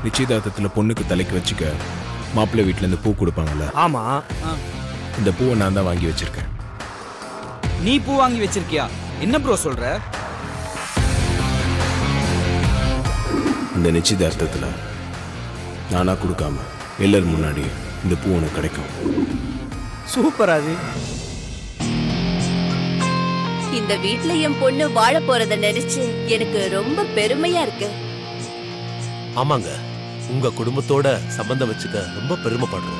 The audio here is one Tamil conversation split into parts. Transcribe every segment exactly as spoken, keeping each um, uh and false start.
நிச்சயதார்த்தத்தில் பொண்ணுக்கு தலைக்கு வச்சுக்க மாப்பிள்ளை வீட்டிலேருந்து பூ கொடுப்பாங்கல்ல? ஆமா. இந்த பூவை நான் தான் வாங்கி வச்சிருக்கேன். நீ பூ வாங்கி வச்சிருக்கியா? என்ன ப்ரோ சொல்ற? இந்த நிச்சயதார்த்தத்தில் நானா கொடுக்காம எல்லாரும் முன்னாடி இந்த பூ உனக்கு கிடைக்கும். சூப்பர். அது இந்த வீட்ல என் பொண்ணு வாழ போறத நினைச்சு எனக்கு ரொம்ப பெருமையா இருக்கு. ஆமாங்க, உங்க குடும்பத்தோட சம்பந்தம் வச்சுக்க ரொம்ப பெருமைப்படுறோம்.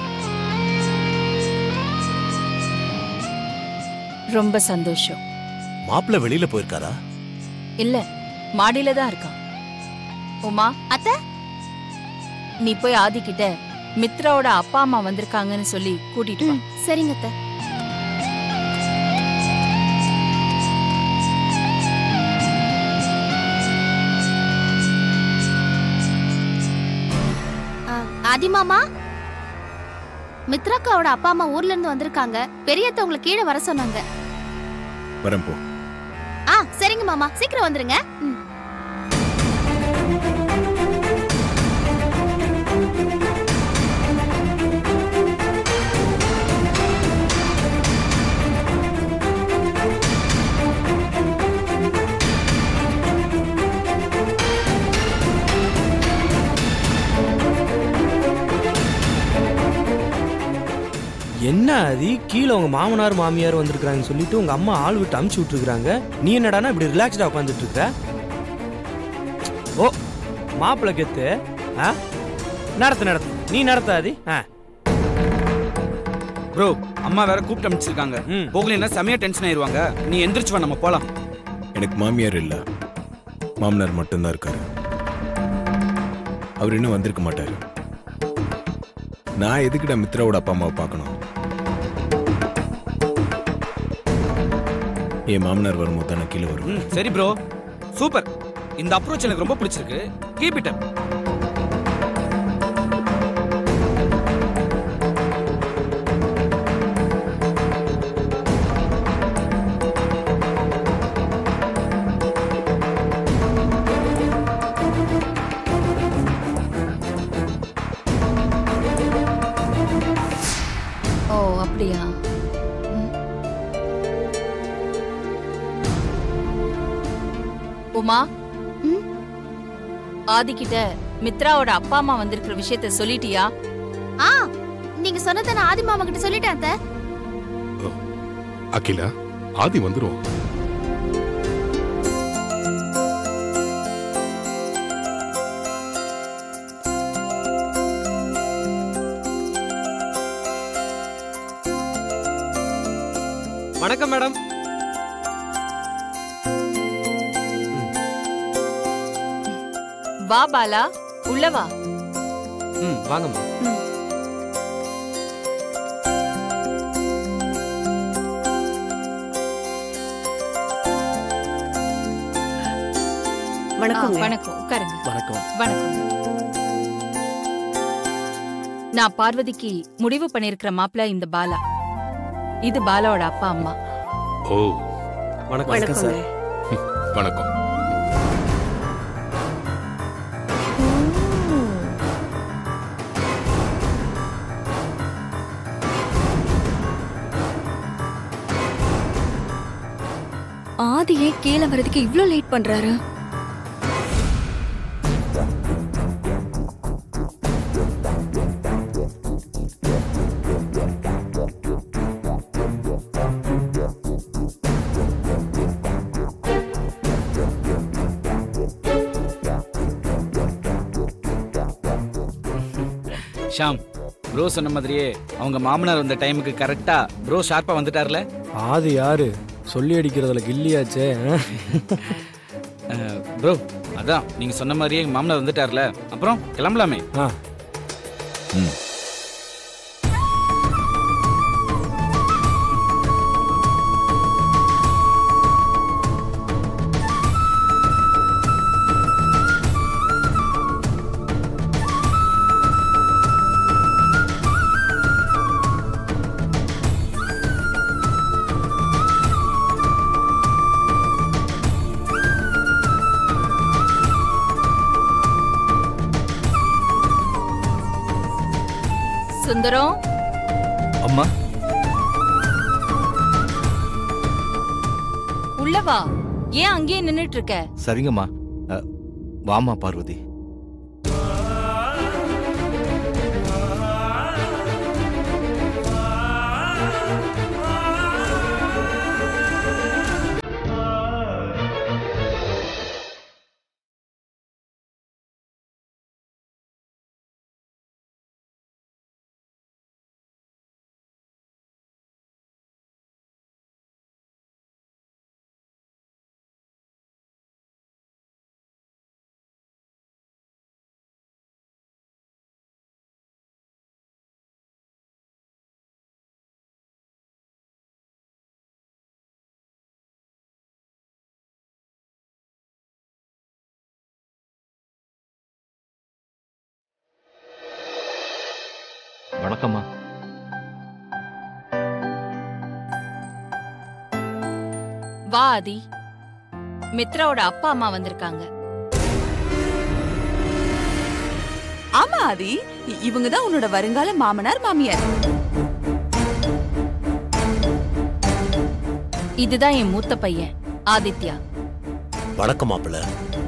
ரொம்ப சந்தோஷம். மாப்பிள்ளை வெளியில போயிருக்காரா? இல்ல, மாடியில தான் இருக்கான். உமா அத்தை, நீ போய் ஆதி கிட்ட மித்ராவோட அப்பா அம்மா வந்திருக்காங்கன்னு சொல்லி கூட்டிட்டு வா. சரிங்க அத்தை. ஆதி மாமா, மித்ராக்காவோட அப்பா அம்மா ஊர்ல இருந்து வந்திருக்காங்க. பெரியத்த உங்களை கீழே வர சொன்னாங்க. வரேன் போ. ஆ சரிங்க மாமா, சீக்கிரம் வந்துருங்க. என்ன அது, கீழே உங்க மாமனார் மாமியார் வந்திருக்காங்கன்னு சொல்லிட்டு உங்க அம்மா ஆள் விட்டு அமுச்சு விட்டுருக்காங்க. நீ என்னடானா இப்படி ரிலாக்ஸ்டா உட்காந்துட்டு இருக்க? ஓ, மாப்பிள்ளை கெத்து. ஆ, நடத்து நடத்து, நீ நடத்தாதி. ஆ ப்ரோ, அம்மா வேற கூப்பிட்டு அனுப்பிச்சிருக்காங்க. போகலன்னா செமையா டென்ஷன் ஆயிருவாங்க. நீ எந்திரிச்சு வா, நம்ம போலாம். எனக்கு மாமியார் இல்ல, மாமனார் மட்டும்தான் இருக்காரு. அவர் இன்னும் வந்திருக்க மாட்டாரு. நான் எதுக்கிட்ட மித்ராவோட அப்பா அம்மாவை பார்க்கணும்? என் மாமனார் வரும்போது தான் நான் கீழே வருவேன். சரி ப்ரோ, சூப்பர். இந்த அப்ரோச் எனக்கு ரொம்ப பிடிச்சிருக்கு. Keep it up. ஓ அப்படியா? உமா, ஆதி கிட்ட மித்ராவோட அப்பா அம்மா வந்திருக்கிற விஷயத்த சொல்லிட்டியா? ஆ, நீங்க சொன்னதை நான் ஆதி மாமா கிட்ட சொல்லிட்டேன் அத்தை. அகிலா, ஆதி வந்துரும். வணக்கம் மேடம். வா பாலா, உள்ள வா. ம், வாங்கம்மா. வணக்கம். வணக்கம், உட்காருங்க. வணக்கம். வணக்கம். நான் பார்வதிக்கு முடிவு பண்ணிருக்கிற மாப்பிள்ள இந்த பாலா. இது பாலாவோட அப்பா அம்மா. ஓ, வணக்கம் சார். வணக்கம். ஆதியே கீழே வரதுக்கு இவ்ளோ லேட் பண்றாரு? ஷாம், ப்ரோ சொன்ன மாதிரியே அவங்க மாமனார் வந்த டைமுக்கு கரெக்டா ப்ரோ ஷார்ப்பா வந்துட்டார்ல. ஆதி யாரு சொல்லி அடிக்கிறதுல கில்லியாச்சே. ப்ரோ, அதான் நீங்க சொன்ன மாதிரியே மாமனார் வந்துட்டார்ல. அப்புறம் கிளம்பலாமே. ஆ, ம். சுந்தரம். அம்மா. உள்ள வா. ஏன் அங்கேயே நின்னுட்டு இருக்க? சரிங்கம்மா. வாமா பார்வதி. வணக்கம்மா. வா ஆதி. மித்ராவோட அப்பா அம்மா வந்திருக்காங்க. ஆமா ஆதி, இவங்க தான் உன்னோட வருங்கால மாமனார் மாமியார். இதுதான் என் மூத்த பையன் ஆதித்யா. வணக்கம் மாப்பிள்ள.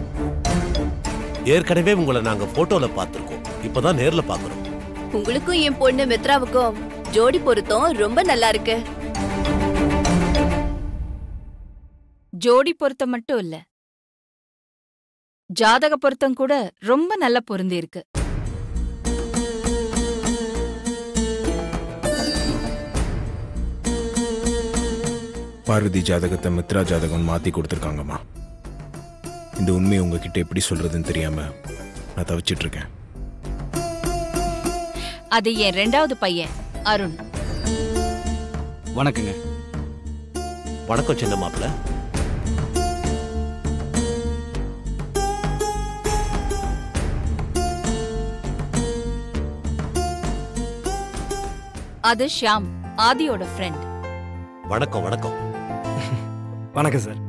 ஏற்கனவே உங்களை நாங்க போட்டோல பார்த்திருக்கோம், இப்பதான் நேர்ல பாக்குறோம். உங்களுக்கும் என் பொண்ணு மித்ராவுக்கும் ஜோடி பொருத்தம் ரொம்ப நல்லா இருக்கு. ஜோடி பொருத்தம் மட்டும் இல்ல, ஜாதக பொருத்தம் கூட ரொம்ப நல்லா பொருந்தி இருக்கு. பார்வதி ஜாதகத்தை மித்ரா ஜாதகம் மாத்தி கொடுத்துருக்காங்கம்மா. இந்த உண்மையை உங்ககிட்ட எப்படி சொல்றதுன்னு தெரியாம நான் தவிச்சிட்டு இருக்கேன். அது என் ரெண்டாவது பையன் அருண். வணக்கங்க. வணக்கம் சின்ன மாப்பிள்ள. அது ஷியாம், ஆதியோட ஃப்ரெண்ட். வணக்கம் வணக்கம். வணக்கம் சார்.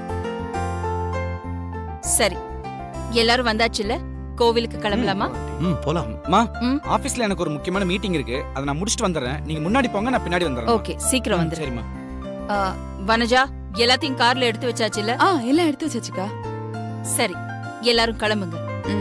சரி, எல்லாரும் வந்தாச்சுல்ல, கோவிலுக்கு கிளம்பலாமா? ம் போலாம். மா, ஆபீஸ்ல எனக்கு ஒரு முக்கியமான மீட்டிங் இருக்கு, அதை நான் முடிச்சிட்டு வந்துடுறேன். நீங்க முன்னாடி போங்க, நான் பின்னாடி வந்துடுறேன். ஓகே, சீக்கிரம் வந்துரு. சரிம்மா. வனஜா, எல்லாத்தையும் கார்ல எடுத்து வச்சாச்சுல்ல? ஆ, எல்லாம் எடுத்து வச்சாச்சுக்கா. சரி, எல்லாரும் கிளம்புங்க. ம்.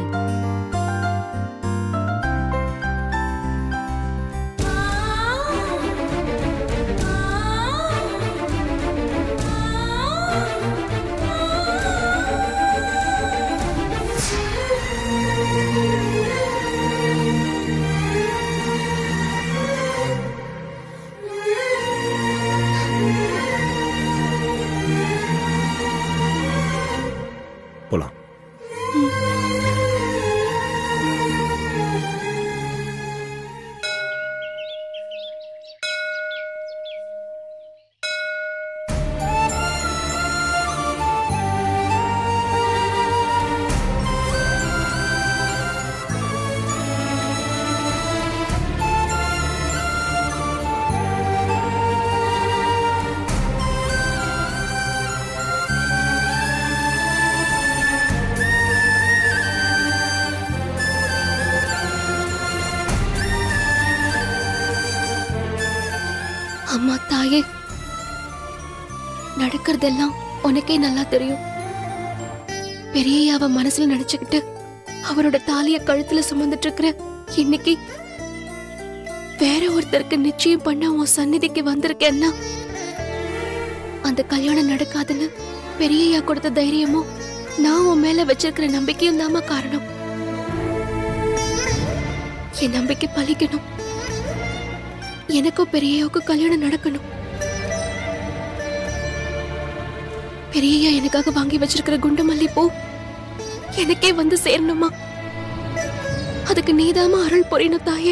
போலாம். அம்மா தாயே, நடக்கிறதெல்லாம் உனக்கே நல்லா தெரியும். பெரியய்யாவ மனசுல நினைச்சுக்கிட்டு அவரோட தாலிய கழுத்துல சுமந்துட்டு இருக்கிற இன்னைக்கு வேற ஒருத்தருக்கு நிச்சயம் பண்ண உன் சந்நிதிக்கு வந்திருக்கேன்னா அந்த கல்யாணம் நடக்காதுன்னு பெரியய்யா கொடுத்த தைரியமும் நான் உன் மேல வச்சிருக்கிற நம்பிக்கையும் தாமா காரணம். என் நம்பிக்கை பலிக்கணும். எனக்கும் பெரியய்யாவுக்கும் கல்யாணம் நடக்கணும். பெரியய்யா எனக்காக வாங்கி வச்சிருக்கிற குண்டு மல்லி பூ எனக்கே வந்து சேரணுமா? அதுக்கு நீதாமா அருள் புரியணும் தாயே.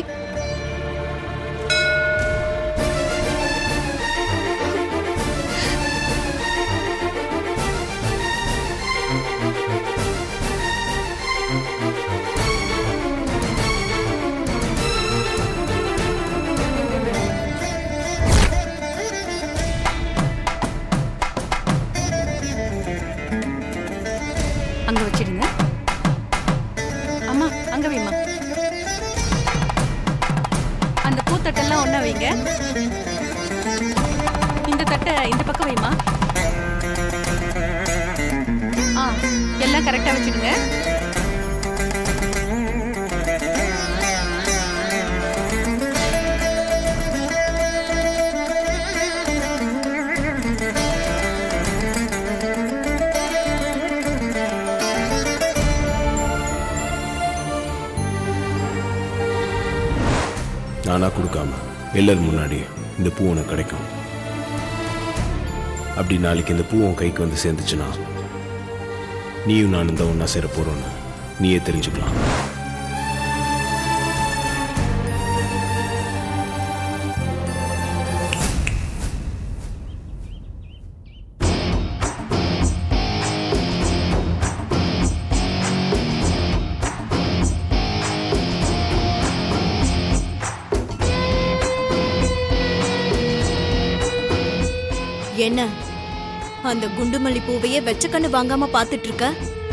அங்க வச்சிடுங்க. அம்மா, அங்க வைமா. அந்த தட்டெல்லாம் ஒண்ணா வைங்க. இந்த தட்டை இந்த பக்கம் வைமா. ஆ, எல்லாம் கரெக்டா வச்சுடுங்க. நானா கொடுக்காம எல்லாரும் முன்னாடி இந்த பூ உனக்கு கிடைக்கும். அப்படி நாளைக்கு இந்த பூ உன் கைக்கு வந்து சேர்ந்துச்சுன்னா நீயும் நானும் தான் ஒன்னா சேர போறோன்னு நீயே தெரிஞ்சுக்கலாம். என்ன அந்த குண்டுமல்லி பூவையே வெச்ச கண்ணு வாங்காம பாத்துட்டு இருக்க?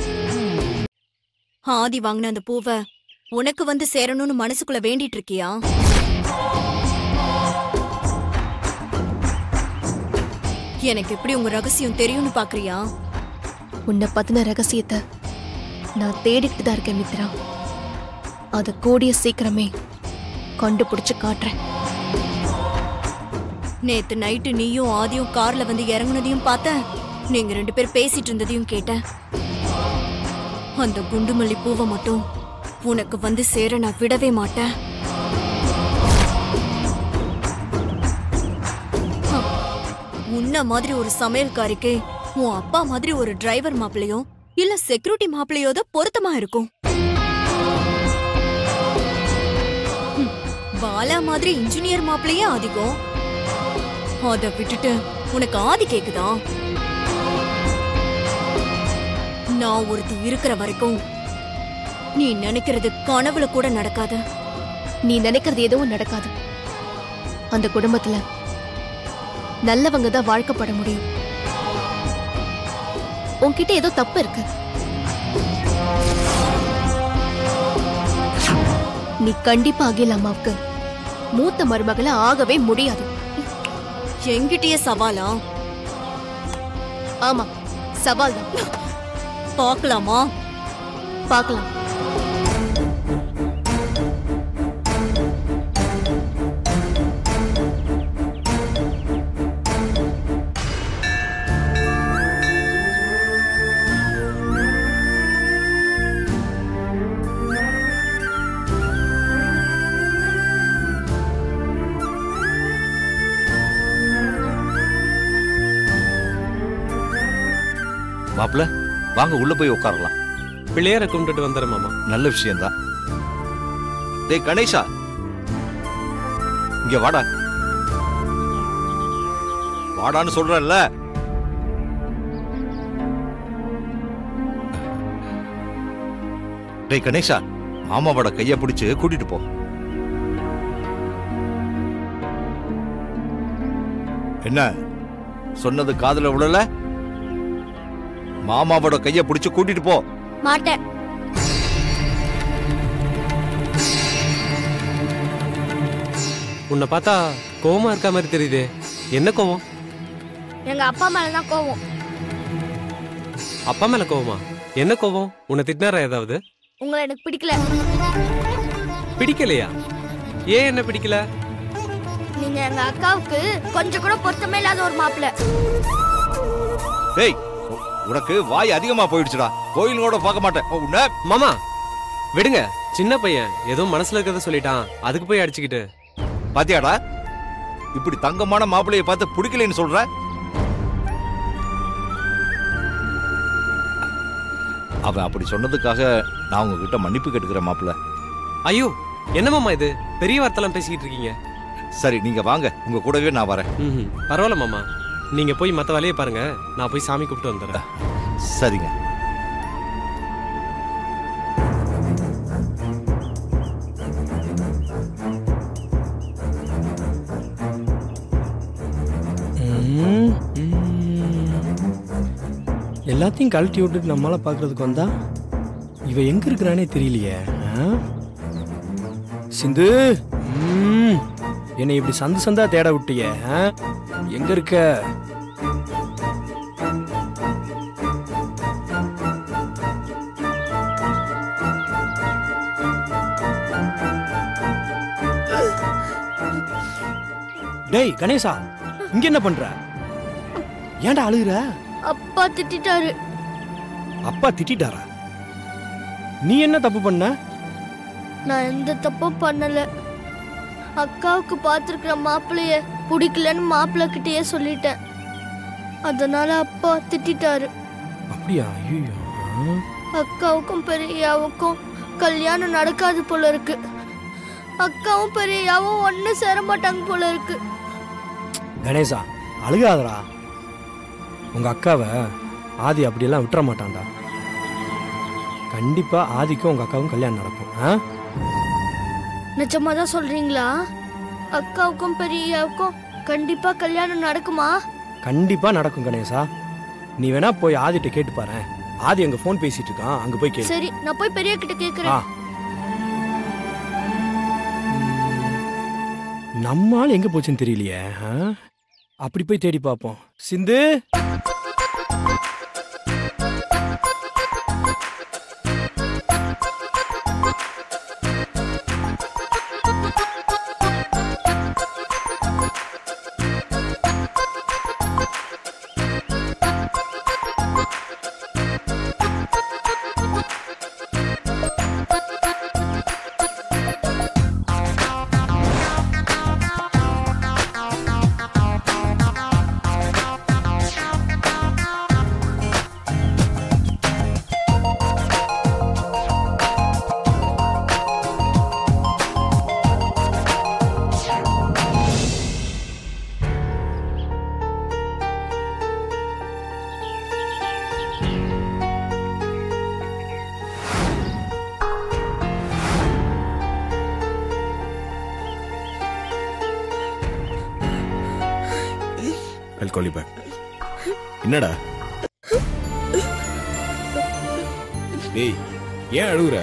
ஆதி வாங்கின அந்த பூவை உனக்கு வந்து சேரணும்னு மனசுக்குள்ள வேண்டிட்டு இருக்கியா? எனக்கு எப்படி உங்க ரகசியம் தெரியும்னு பாக்குறியா? உன்னை பத்தின ரகசியத்தை நான் தேடிக்கிட்டு தான் இருக்கேன் மித்ரா. அத கூடிய சீக்கிரமே கண்டுபிடிச்சு காட்டுறேன். நேத்து நைட்டு நீயும் ஆதியும் கார்ல வந்து இறங்குனதையும் பார்த்தேன். நீங்க ரெண்டு பேர் பேசிட்டு இருந்ததையும் கேட்டேன். அந்த குண்டுமல்லி பூவை மட்டும் உனக்கு வந்து சேர நான் விடவே மாட்டேன். உன்ன மாதிரி ஒரு சமையல்காரிக்கு உன் அப்பா மாதிரி ஒரு டிரைவர் மாப்பிளையோ இல்ல செக்யூரிட்டி மாப்பிளையோ தான் பொருத்தமா இருக்கும். பாலா மாதிரி இன்ஜினியர் மாப்பிளையே அதிகம். அத விட்டுட்டு உனக்கு ஆதி கேக்குதா? நான் ஒருத்தி இருக்கிற வரைக்கும் நீ நினைக்கிறது கனவுல கூட நடக்காது. நீ நினைக்கிறது எதுவும் நடக்காது. அந்த குடும்பத்துல நல்லவங்க தான் வாழ்க்கப்பட முடியும். உன்கிட்ட ஏதோ தப்பு இருக்கு. நீ கண்டிப்பா அகில் அம்மாவுக்கு மூத்த மருமகளை ஆகவே முடியாது. என்கிட்டயே சவாலா? ஆமா, சவால் தான். பார்க்கலாமா? பார்க்கலாம். மாப்பிள்ள வாங்க உள்ள போய் உட்காரலாம். பிள்ளையார கும்பிட்டுட்டு வந்துடுறேன் மாமா. நல்ல விஷயம்தான். டேய் கணேஷா, இங்க வாடா. வாடான்னு சொல்றேன்ல. டேய் கணேஷா, மாமாவோட கைய பிடிச்சு கூட்டிட்டு போ. என்ன சொன்னது காதுல விடல? மாமாவோட கைய பிடிச்சு கூட்டிட்டு போ. மாட்டேன். உன்னை பார்த்தா கோவமா இருக்க மாதிரி தெரியுது. என்ன கோவம்? எங்க அப்பா மேலதான் கோவம். அப்பா மேல கோவமா? என்ன கோவம்? உன்னை திட்டினாரா ஏதாவது? உங்களை எனக்கு பிடிக்கல. பிடிக்கலையா? ஏன் என்ன பிடிக்கல? நீங்க எங்க அக்காவுக்கு கொஞ்சம் கூட பொருத்தமே இல்லாத ஒரு மாப்பிள்ள. டேய் உனக்கு வாய் அதிகமா போயிடுச்சுடா. கோயிலோட பார்க்க மாட்டேன். மாமா விடுங்க, சின்ன பையன் ஏதோ மனசுல இருக்கிறத சொல்லிட்டான், அதுக்கு போய் அடிச்சுக்கிட்டு. பாத்தியாடா, இப்படி தங்கமான மாப்பிள்ளைய பார்த்து பிடிக்கலன்னு சொல்ற. அவன் அப்படி சொன்னதுக்காக நான் உங்ககிட்ட மன்னிப்பு கேட்டுக்கிறேன் மாப்பிள்ள. ஐயோ என்ன மாமா இது, பெரிய வார்த்தைலாம் பேசிக்கிட்டு இருக்கீங்க. சரி நீங்க வாங்க, உங்க கூடவே நான் வரேன். ம் பரவாயில்ல மாமா, நீங்க போய் மத்த வேலையை பாருங்க, நான் போய் சாமி கூப்பிட்டு வந்துடுறேன். சரிங்க. எல்லாத்தையும் கழட்டி விட்டுட்டு நம்மளால பாக்குறதுக்கு வந்தா இவ எங்க இருக்கிறானே தெரியலையே. சிந்து என்னை இப்படி சந்து சந்தா தேட விட்டியே ஆ? எங்க இருக்க? டேய் கணேசா, இங்க என்ன பண்ற? ஏன்டா அழுகுற? அப்பா திட்டிட்டாரு. அப்பா திட்டிட்டாரா? நீ என்ன தப்பு பண்ண? நான் எந்த தப்பும் பண்ணல. அக்காவுக்கு பார்த்துருக்கிற மாப்பிள்ளைய பிடிக்கலன்னு மாப்பிள்ளை கிட்டேயே சொல்லிட்டேன். அதனால அப்பா திட்டிட்டாரு. அப்படியா? ஐயோ. அக்காவுக்கும் பெரியாவுக்கும் கல்யாணம் நடக்காது போல இருக்கு. அக்காவும் பெரியாவும் ஒண்ணு சேர மாட்டாங்க போல இருக்கு. கணேசா அழுகாதடா. உங்க அக்காவை ஆதி அப்படியெல்லாம் விட்டுற மாட்டான்டா. கண்டிப்பா ஆதிக்கும் உங்க அக்காவும் கல்யாணம் நடக்கும். ஆ? நிஜமா தான் சொல்றீங்களா? அக்காவுக்கும் பெரியாவுக்கும் கண்டிப்பா கல்யாணம் நடக்குமா? கண்டிப்பா நடக்கும் கணேசா. நீ வேணா போய் ஆதிட்ட கேட்டு பாரு. ஆதி அங்க போன் பேசிட்டு இருக்கான், அங்க போய் கேளு. சரி, நான் போய் பெரிய கிட்ட கேக்குறேன். நம்மால் எங்க போச்சுன்னு தெரியலையே. ஆ? அப்படி போய் தேடி பார்ப்போம். சிந்து, என்னடா? டேய், ஏன் அழுகுற?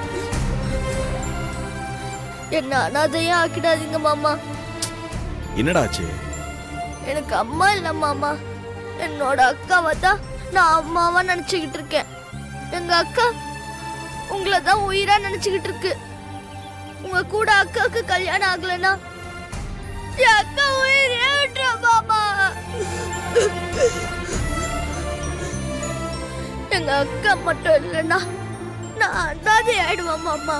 என்ன அனாதையா ஆக்கிடாதீங்க மாமா. என்னடா ஆச்சு? எனக்கு அம்மா இல்ல மாமா. என்னோட அக்காவை தான் நான் அம்மாவா நினைச்சுக்கிட்டு இருக்கேன். எங்க அக்கா உங்களை தான் உயிரா நினைச்சுக்கிட்டு இருக்கு. உங்க கூட அக்காவுக்கு கல்யாணம் ஆகலன்னா என் அக்கா உயிரே விட்டுற மாமா. எங்க அக்கா மட்டும் இல்லைன்னா நான் அனாதை ஆயிடுவேன் மாமா.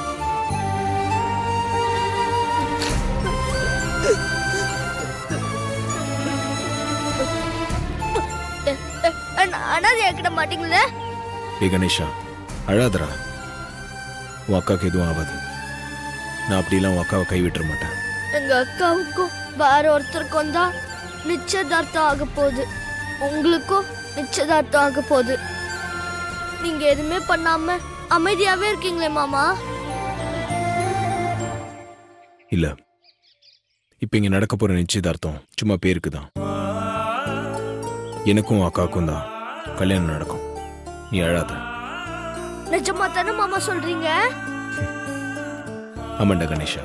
அனாதை ஆக்கிட மாட்டீங்களே? டேய் கணேஷா, அழாதடா. உன் அக்காவுக்கு எதுவும் ஆகாது. நான் அப்படிலாம் உன் அக்காவை கைவிட்டுற மாட்டேன். எங்க அக்காவுக்கும் வேற ஒருத்தருக்கும் தான் நிச்சயதார்த்தம் ஆக போகுது. உங்களுக்கும் நிச்சயதார்த்தம் ஆக போகுது. நீங்க எதுவுமே பண்ணாம அமைதியாவே இருக்கீங்களே மாமா. இல்ல, இப்ப இங்க நடக்க போற நிச்சயதார்த்தம் சும்மா பேருக்கு தான். எனக்கும் அக்காவுக்கும் தான் கல்யாணம் நடக்கும். நீ அழாத. நிஜமா தானே மாமா சொல்றீங்க? ஆமாண்டா கணேஷா,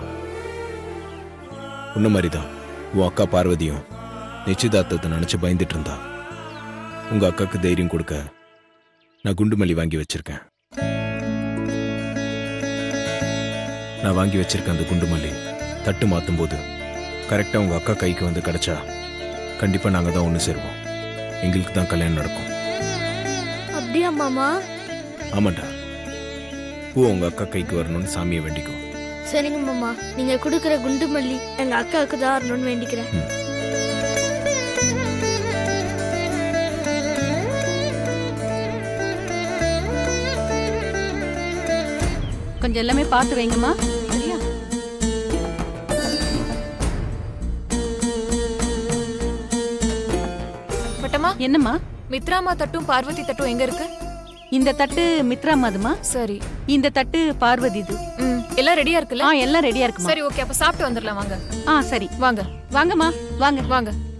உன்ன மாதிரிதான் உன் அக்கா பார்வதியும் நிச்சயதார்த்தத்தை நினைச்சு பயந்துட்டு இருந்தா. உங்க அக்காக்கு தைரியம் கொடுக்க நான் குண்டுமல்லி வாங்கி வச்சிருக்கேன். நான் வாங்கி வச்சிருக்கேன் அந்த குண்டுமல்லி தட்டு மாத்தும் போது கரெக்டா உங்க அக்கா கைக்கு வந்து கிடைச்சா கண்டிப்பா நாங்க தான் ஒண்ணு சேருவோம். எங்களுக்கு தான் கல்யாணம் நடக்கும். அப்படியா மாமா? ஆமாண்டா, பூ உங்க அக்கா கைக்கு வரணும்னு சாமியை வேண்டிக்கும். சரிங்க மாமா, நீங்க கொடுக்கிற குண்டுமல்லி எங்க அக்காவுக்கு தான் வரணும்னு வேண்டிக்கிறேன். கொஞ்சம் எல்லாமே பார்த்து வைங்கம்மா. சரியா? பட்டம்மா, என்னம்மா? மித்ராமா தட்டும் பார்வதி தட்டும் எங்க இருக்கு? இந்த தட்டு மித்ராமாதுமா. சரி. இந்த தட்டு பார்வதிது. ம், எல்லாம் ரெடியா இருக்குல்ல? ஆ, எல்லாம் ரெடியா இருக்குமா. சரி, ஓகே. அப்ப சாப்பிட்டு வந்துடலாம் வாங்க. ஆ, சரி. வாங்க. வாங்கம்மா, வாங்க வாங்க.